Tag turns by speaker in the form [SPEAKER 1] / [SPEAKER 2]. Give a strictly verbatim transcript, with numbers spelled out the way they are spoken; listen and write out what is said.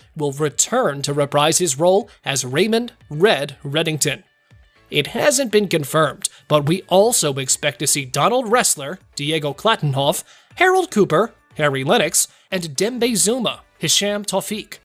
[SPEAKER 1] will return to reprise his role as Raymond Red Reddington. It hasn't been confirmed, but we also expect to see Donald Ressler, Diego Klattenhoff, Harold Cooper, Harry Lennox, and Dembe Zuma, Hisham Tawfiq.